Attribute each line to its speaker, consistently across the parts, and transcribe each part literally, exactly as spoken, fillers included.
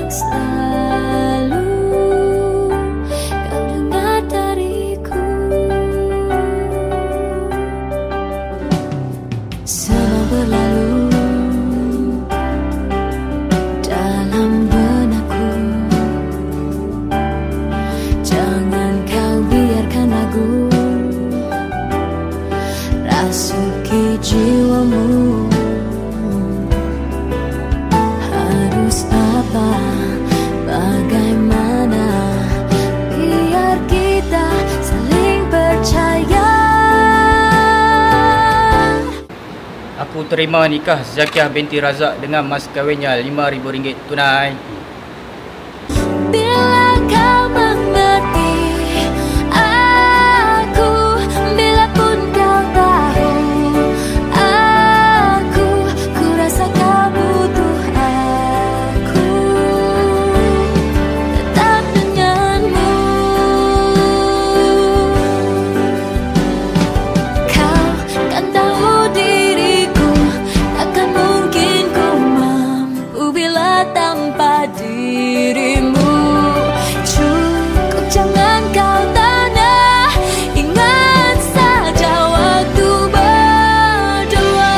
Speaker 1: selalu kau dengar dariku. Semua berlalu dalam benakku. Jangan kau biarkan ragu rasuki jiwamu. Harus apa, bagaimana, biar kita saling percaya.
Speaker 2: Aku terima nikah Zakiah binti Razak dengan mas kahwinnya lima ribu ringgit tunai.
Speaker 1: Bila kau mengerti aku, bila pun kau tahu aku, ku rasa kau butuh aku, tetap denganmu. Kau kan tahu diriku takkan mungkin ku mampu bila tanpa dirimu. Cukup jangan kau tanya, ingat saja waktu berdua.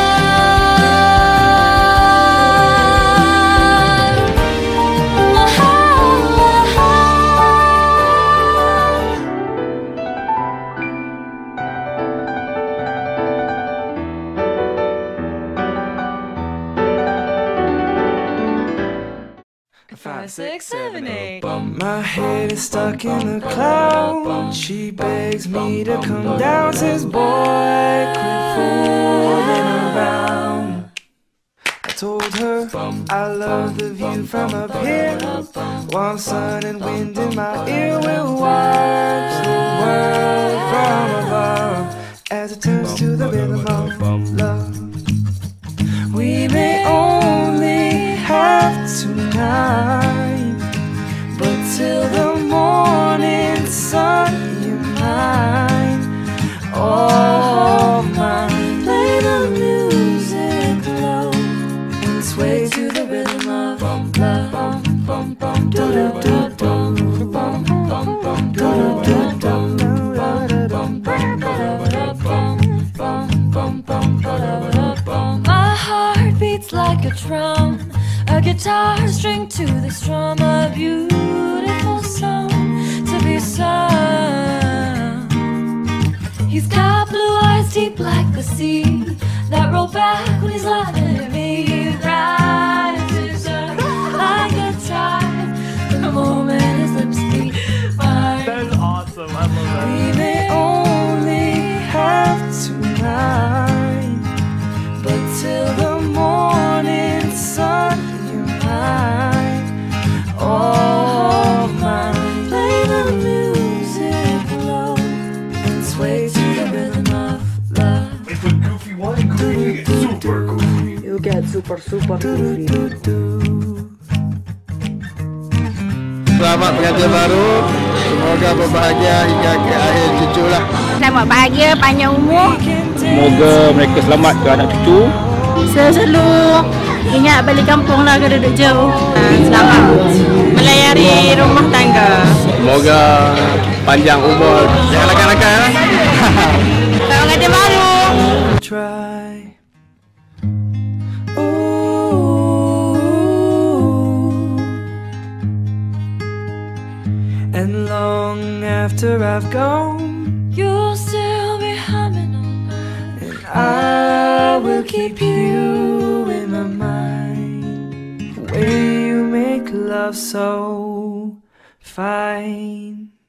Speaker 3: Five, six, seven, eight. My head is stuck in the clouds. She begs me to come down. Says, boy, quit fooling around. I told her I love the view from up here. Warm sun and wind in my ear will watch the world from above as it turns to the rhythm of love. We may only have tonight, but till the morning sun, you're mine, all mine. Play the music low and sway to the rhythm of love. My heart beats like a drum, a guitar string to the strum, a beautiful song to be sung. He's got blue eyes deep like the sea that roll back when he's laughing at me. He rises up like a tide the moment his lips meet mine.
Speaker 4: That's awesome. I love that.
Speaker 3: We may only have tonight, but till the morning sun, you're mine, all mine. Play the music low and sway to the rhythm of love.
Speaker 4: If a goofy one, goofy, it's super goofy.
Speaker 5: You get super super goofy.
Speaker 6: Selamat pengantin baru. Semoga berbahagia hingga ke akhir cucu lah.
Speaker 7: Selamat bahagia, panjang umur.
Speaker 2: Semoga mereka selamat ke anak cucu.
Speaker 7: Selalu ingat balik kampung lah, kalau duduk jauh. Selamat melayari rumah tangga.
Speaker 6: Semoga panjang umur. Jangan lakan-lakan lah.
Speaker 7: Selamat pengantin baru.
Speaker 3: Try. And long after I've gone,
Speaker 1: You'll still be humming on.
Speaker 3: and I will keep you in my mind. The way you make love so fine.